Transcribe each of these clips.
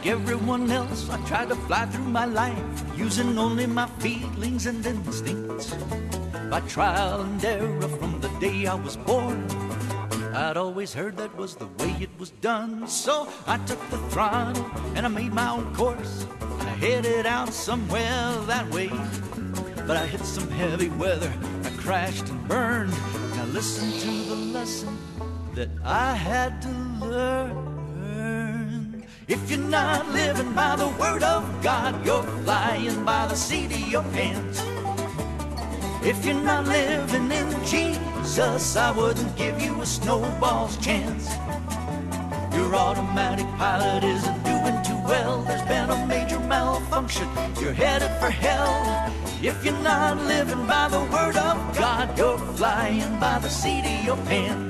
everyone else, I tried to fly through my life using only my feelings and instincts. By trial and error from the day I was born, I'd always heard that was the way it was done. So I took the throttle and I made my own course. I headed out somewhere that way, but I hit some heavy weather, I crashed and burned. Now listen to the lesson that I had to learn. If you're not living by the word of God, you're flying by the seat of your pants. If you're not living in Jesus, I wouldn't give you a snowball's chance. Your automatic pilot isn't doing too well. There's been a major malfunction, you're headed for hell. If you're not living by the word of God, you're flying by the seat of your pants.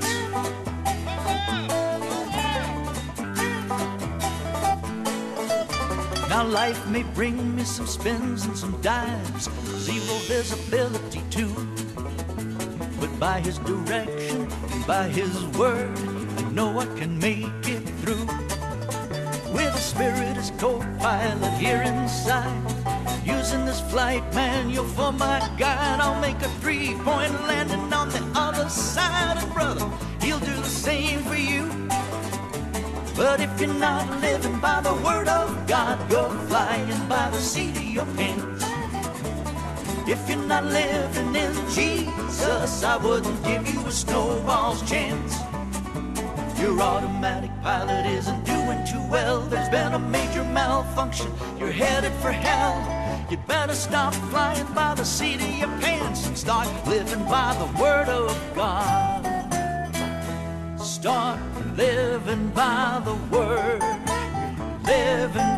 Now life may bring me some spins and some dives, zero visibility too, but by His direction and by His word, I know I can make it through. With a spirit as co-pilot here inside, using this flight manual for my guide, I'll make a 3-point landing on the other side. And brother, He'll do the same for you. But if you're not living by the word of God, you're flying by the seat of your pants. If you're not living in Jesus, I wouldn't give you a snowball's chance. Your automatic pilot isn't doing too well. There's been a major malfunction, you're headed for hell. You better stop flying by the seat of your pants and start living by the word of God. Start living by the word, living